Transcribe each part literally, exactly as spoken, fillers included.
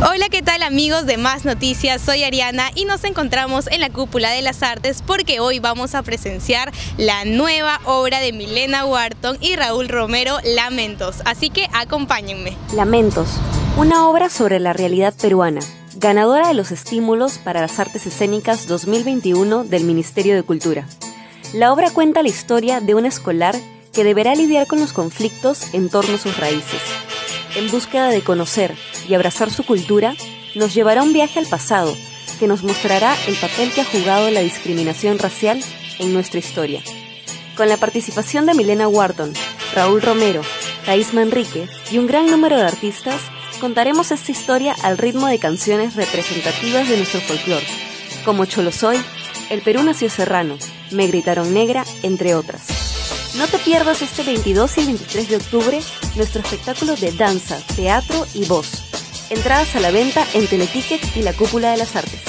Hola, ¿qué tal amigos de Más Noticias? Soy Ariana y nos encontramos en la Cúpula de las Artes porque hoy vamos a presenciar la nueva obra de Milena Wharton y Raúl Romero, Lamentos. Así que acompáñenme. Lamentos, una obra sobre la realidad peruana, ganadora de los estímulos para las artes escénicas dos mil veintiuno del Ministerio de Cultura. La obra cuenta la historia de un escolar que deberá lidiar con los conflictos en torno a sus raíces. En búsqueda de conocer y abrazar su cultura, nos llevará a un viaje al pasado que nos mostrará el papel que ha jugado la discriminación racial en nuestra historia. Con la participación de Milena Wharton, Raúl Romero, Thaís Manrique y un gran número de artistas, contaremos esta historia al ritmo de canciones representativas de nuestro folclore, como Cholo Soy, El Perú nació serrano, Me gritaron negra, entre otras. No te pierdas este veintidós y el veintitrés de octubre nuestro espectáculo de danza, teatro y voz. Entradas a la venta en Teleticket y la Cúpula de las Artes.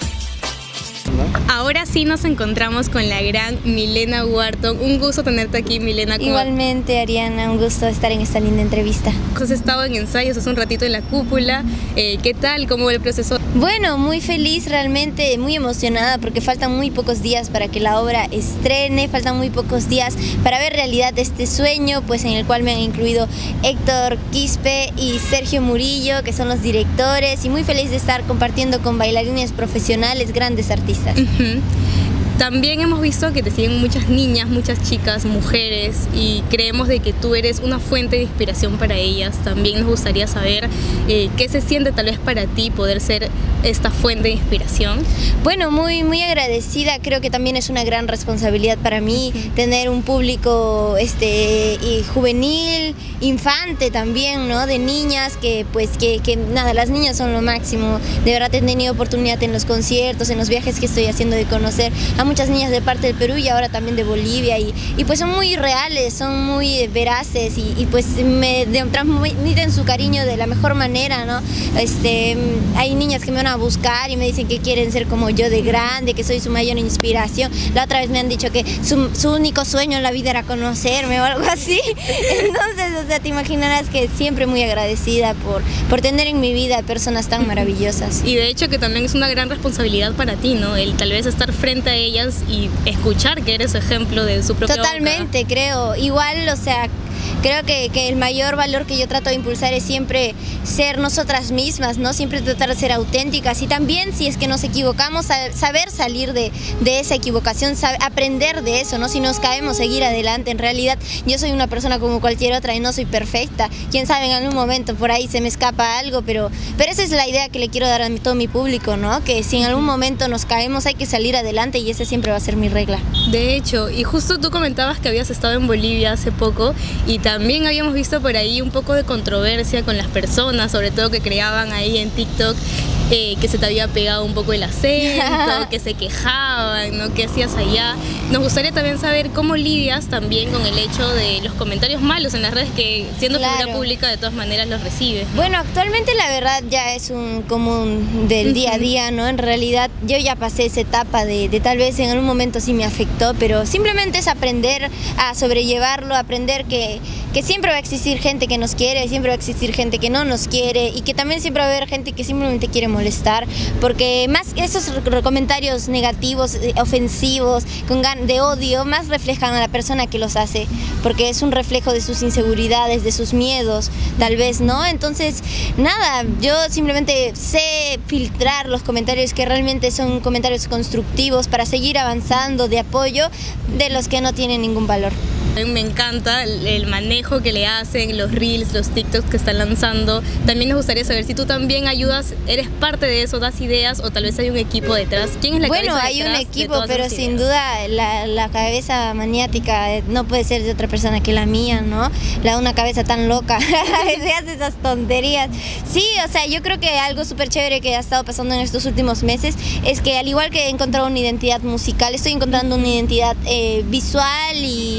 Ahora sí nos encontramos con la gran Milena Wharton. Un gusto tenerte aquí, Milena. Igualmente, Ariana, un gusto estar en esta linda entrevista. Has estado en ensayos hace un ratito en la Cúpula. Eh, ¿Qué tal? ¿Cómo va el proceso? Bueno, muy feliz, realmente muy emocionada porque faltan muy pocos días para que la obra estrene, faltan muy pocos días para ver realidad este sueño, pues en el cual me han incluido Héctor Quispe y Sergio Murillo, que son los directores, y muy feliz de estar compartiendo con bailarines profesionales, grandes artistas. Uh-huh. También hemos visto que te siguen muchas niñas, muchas chicas, mujeres, y creemos de que tú eres una fuente de inspiración para ellas. También nos gustaría saber eh, qué se siente tal vez para ti poder ser esta fuente de inspiración. Bueno, muy, muy agradecida. Creo que también es una gran responsabilidad para mí uh-huh. tener un público este, y juvenil, infante también, ¿no? De niñas que pues que, que nada, las niñas son lo máximo. De verdad he tenido oportunidad en los conciertos, en los viajes que estoy haciendo de conocer a muchas niñas de parte del Perú y ahora también de Bolivia, y, y pues son muy reales, son muy veraces y, y pues me de, transmiten su cariño de la mejor manera, ¿no? Este, hay niñas que me van a buscar y me dicen que quieren ser como yo de grande, que soy su mayor inspiración. La otra vez me han dicho que su, su único sueño en la vida era conocerme o algo así. Entonces, o sea, te imaginarás que siempre muy agradecida por, por tener en mi vida personas tan maravillosas. Y de hecho que también es una gran responsabilidad para ti, ¿no? El tal vez estar frente a ella y escuchar que eres ejemplo de su propia Totalmente, boca. creo. Igual, o sea, creo que, que el mayor valor que yo trato de impulsar es siempre ser nosotras mismas, ¿no? Siempre tratar de ser auténticas y también, si es que nos equivocamos, saber salir de, de esa equivocación, saber, aprender de eso, ¿no? Si nos caemos, seguir adelante. En realidad, yo soy una persona como cualquier otra y no soy perfecta. Quién sabe, en algún momento por ahí se me escapa algo, pero, pero esa es la idea que le quiero dar a todo mi público, ¿no? Que si en algún momento nos caemos, hay que salir adelante y esa siempre va a ser mi regla. De hecho, y justo tú comentabas que habías estado en Bolivia hace poco y también habíamos visto por ahí un poco de controversia con las personas, sobre todo que creaban ahí en TikTok eh, que se te había pegado un poco el acento, que se quejaban, ¿no? ¿Qué hacías allá? Nos gustaría también saber cómo lidias también con el hecho de los comentarios malos en las redes que siendo claro. figura pública de todas maneras los recibes, ¿no? Bueno, actualmente la verdad ya es un común del día a día, ¿no? En realidad yo ya pasé esa etapa de, de tal vez en algún momento sí me afectó, pero simplemente es aprender a sobrellevarlo, aprender que, que siempre va a existir gente que nos quiere, siempre va a existir gente que no nos quiere y que también siempre va a haber gente que simplemente quiere molestar, porque más esos comentarios negativos, ofensivos, con gan de odio, más reflejan a la persona que los hace, porque es un reflejo de sus inseguridades, de sus miedos, tal vez, ¿no? Entonces, nada, yo simplemente sé filtrar los comentarios que realmente son comentarios constructivos para seguir avanzando, de apoyo, de los que no tienen ningún valor. Me encanta el, el manejo que le hacen, los reels, los TikToks que están lanzando. También nos gustaría saber si tú también ayudas, eres parte de eso, das ideas o tal vez hay un equipo detrás. ¿Quién es la bueno, cabeza hay detrás un equipo, de pero sin duda la, la cabeza maniática no puede ser de otra persona que la mía, ¿no? La una cabeza tan loca se hace esas tonterías. Sí, o sea, yo creo que algo súper chévere que ha estado pasando en estos últimos meses es que al igual que he encontrado una identidad musical, estoy encontrando una identidad eh, visual y, y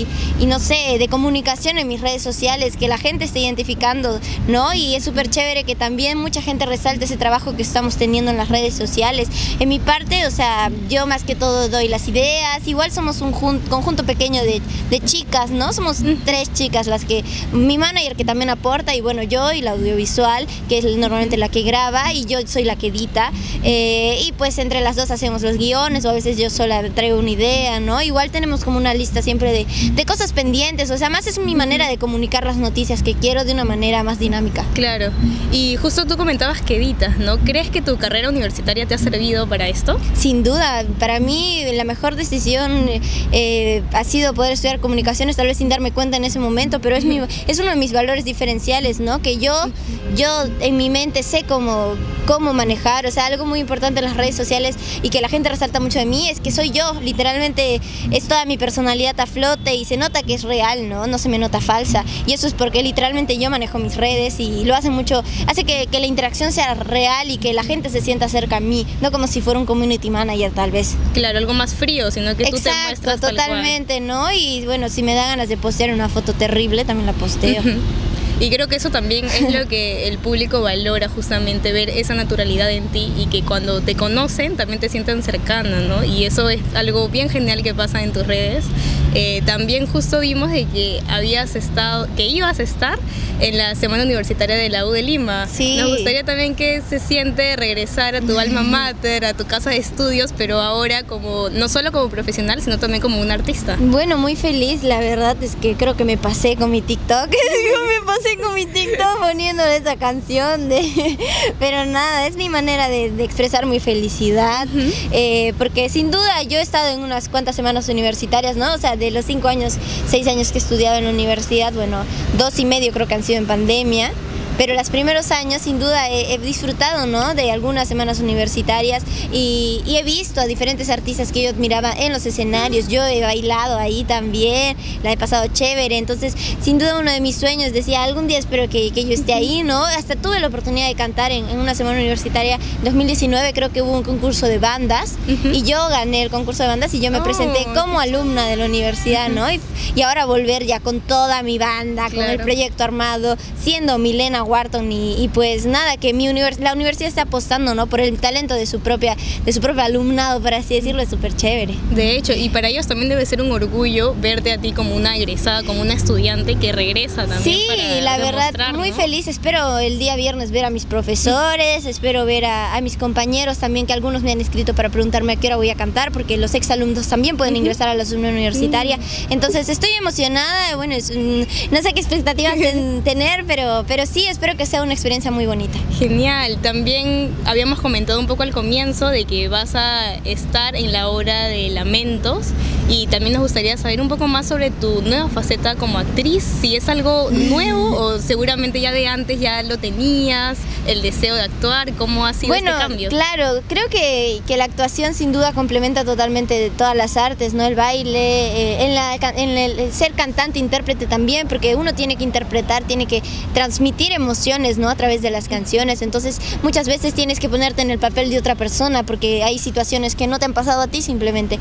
y no sé, de comunicación en mis redes sociales, que la gente esté identificando, ¿no? Y es súper chévere que también mucha gente resalte ese trabajo que estamos teniendo en las redes sociales. En mi parte, o sea, yo más que todo doy las ideas, igual somos un conjunto pequeño de, de chicas, ¿no? Somos tres chicas las que, mi manager que también aporta, y bueno, yo y la audiovisual, que es normalmente la que graba, y yo soy la que edita, eh, y pues entre las dos hacemos los guiones, o a veces yo sola traigo una idea, ¿no? Igual tenemos como una lista siempre de, de cosas pendientes, o sea, más es mi manera de comunicar las noticias que quiero de una manera más dinámica. Claro, y justo tú comentabas que editas, ¿no? ¿Crees que tu carrera universitaria te ha servido para esto? Sin duda, para mí la mejor decisión eh, ha sido poder estudiar comunicaciones, tal vez sin darme cuenta en ese momento, pero es, mi, es uno de mis valores diferenciales, ¿no? Que yo, yo en mi mente sé cómo, cómo manejar, o sea, algo muy importante en las redes sociales y que la gente resalta mucho de mí es que soy yo, literalmente es toda mi personalidad a flote y se nota que es real, ¿no? No se me nota falsa, y eso es porque literalmente yo manejo mis redes y lo hace mucho, hace que, que la interacción sea real y que la gente se sienta cerca a mí, no como si fuera un community manager tal vez. Claro, algo más frío, sino que Exacto, tú te muestras tal cual. Totalmente, ¿no? Y bueno, si me da ganas de postear una foto terrible, también la posteo. Uh-huh. Y creo que eso también es lo que el público valora, justamente ver esa naturalidad en ti y que cuando te conocen también te sienten cercana, ¿no? Y eso es algo bien genial que pasa en tus redes. Eh, también justo vimos de que habías estado, que ibas a estar en la Semana Universitaria de la U de Lima. Sí. Nos gustaría también que se siente regresar a tu alma mater, a tu casa de estudios, pero ahora como no solo como profesional, sino también como un artista. Bueno, muy feliz, la verdad es que creo que me pasé con mi TikTok, me pasé con mi TikTok poniéndole esa canción, de... pero nada, es mi manera de, de expresar mi felicidad, uh-huh. eh, porque sin duda yo he estado en unas cuantas semanas universitarias, ¿no? O sea, de los cinco años, seis años que he estudiado en la universidad, bueno, dos y medio creo que han sido en pandemia. Pero los primeros años sin duda he, he disfrutado, ¿no? De algunas semanas universitarias y, y he visto a diferentes artistas que yo admiraba en los escenarios. Yo he bailado ahí también, la he pasado chévere. Entonces, sin duda uno de mis sueños, decía, algún día espero que, que yo esté ahí, ¿no? Hasta tuve la oportunidad de cantar en, en una semana universitaria. En dos mil diecinueve creo que hubo un concurso de bandas, uh-huh. y yo gané el concurso de bandas y yo me oh, presenté como alumna de la universidad, uh-huh. ¿no? Y, y ahora volver ya con toda mi banda, claro. con el proyecto armado, siendo Milena Wharton y, y pues nada, que mi univers la universidad está apostando, ¿no? Por el talento de su propia de su propio alumnado, por así decirlo, es súper chévere. De hecho, y para ellos también debe ser un orgullo verte a ti como una egresada, como una estudiante que regresa también. Sí, para la verdad, muy ¿no? feliz. Espero el día viernes ver a mis profesores, espero ver a, a mis compañeros también, que algunos me han escrito para preguntarme a qué hora voy a cantar, porque los exalumnos también pueden ingresar a la zona universitaria. Entonces estoy emocionada, bueno, es un, no sé qué expectativas ten, tener, pero, pero sí, espero que sea una experiencia muy bonita. Genial. También habíamos comentado un poco al comienzo de que vas a estar en la obra de Lamentos y también nos gustaría saber un poco más sobre tu nueva faceta como actriz, si es algo nuevo o seguramente ya de antes ya lo tenías, el deseo de actuar, ¿cómo ha sido bueno, este cambio? Claro, creo que, que la actuación sin duda complementa totalmente de todas las artes, ¿no? El baile, eh, en, la, en el ser cantante, intérprete también, porque uno tiene que interpretar, tiene que transmitir emociones, ¿no? A través de las canciones, entonces muchas veces tienes que ponerte en el papel de otra persona porque hay situaciones que no te han pasado a ti simplemente,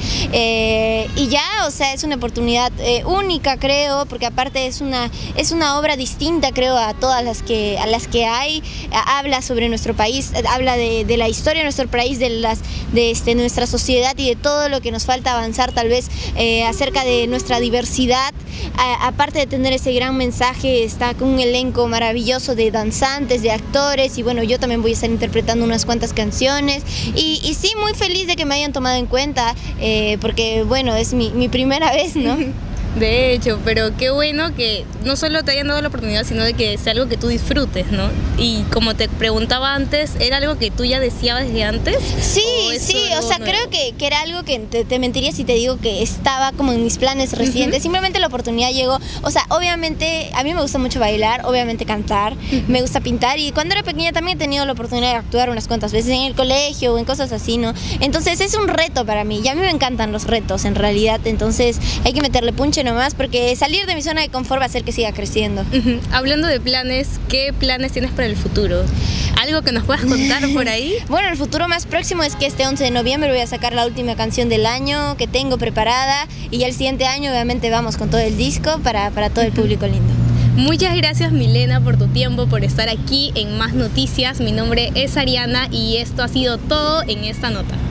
eh, y ya, o sea, es una oportunidad eh, única, creo, porque aparte es una, es una obra distinta, creo, a todas las que, a las que hay, habla sobre nuestro país, habla de, de la historia de nuestro país, de, las, de este, nuestra sociedad y de todo lo que nos falta avanzar tal vez eh, acerca de nuestra diversidad. A, aparte de tener ese gran mensaje, está con un elenco maravilloso de danzantes, de actores, y bueno, yo también voy a estar interpretando unas cuantas canciones y, y sí, muy feliz de que me hayan tomado en cuenta, eh, porque bueno, es mi, mi primera vez, ¿no? De hecho, pero qué bueno que no solo te hayan dado la oportunidad, sino de que sea algo que tú disfrutes, ¿no? Y como te preguntaba antes, ¿era algo que tú ya deseabas desde antes? Sí, sí, o sea, nuevo? creo que, que era algo que te, te mentiría si te digo que estaba como en mis planes recientes. Uh-huh. Simplemente la oportunidad llegó. O sea, obviamente, a mí me gusta mucho bailar, obviamente cantar, uh-huh. me gusta pintar, y cuando era pequeña también he tenido la oportunidad de actuar unas cuantas veces en el colegio o en cosas así, ¿no? Entonces es un reto para mí, y a mí me encantan los retos en realidad, entonces hay que meterle punche nomás, porque salir de mi zona de confort va a hacer que siga creciendo. Uh-huh. Hablando de planes, ¿qué planes tienes para el futuro? ¿Algo que nos puedas contar por ahí? Bueno, el futuro más próximo es que este once de noviembre voy a sacar la última canción del año que tengo preparada, y ya el siguiente año obviamente vamos con todo el disco para, para todo el público lindo. Muchas gracias, Milena, por tu tiempo, por estar aquí en Más Noticias. Mi nombre es Ariana y esto ha sido todo en esta nota.